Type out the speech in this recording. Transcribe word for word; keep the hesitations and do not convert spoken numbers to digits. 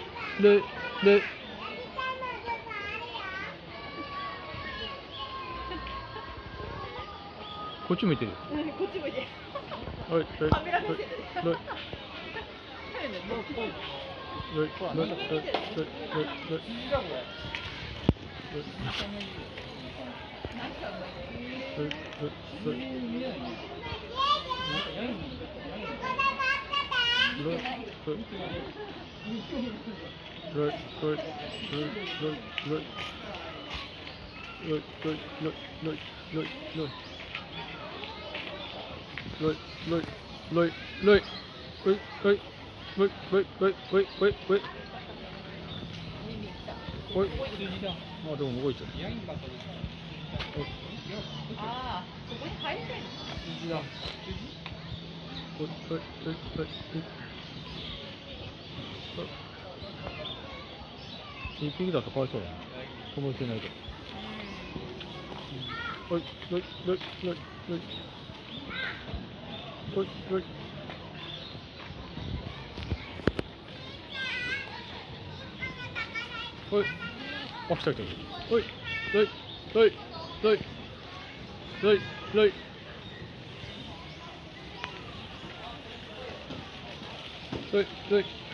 ルイルイこっち向いてるよ。 うん、こっち向いて。 ルイルイカメラ目線で。 ルイもうこう。 ルイルイルイルイルイルイルイあ、でも動いちゃう。 ああ、そこに入りたいの。 一匹だとかわいそうだな。友達いないと。おい、おい、おい、おい、おい。おい、おい。おい。あ、来た来た。おい、おい、おい、おい。おい、おい。おい、おい。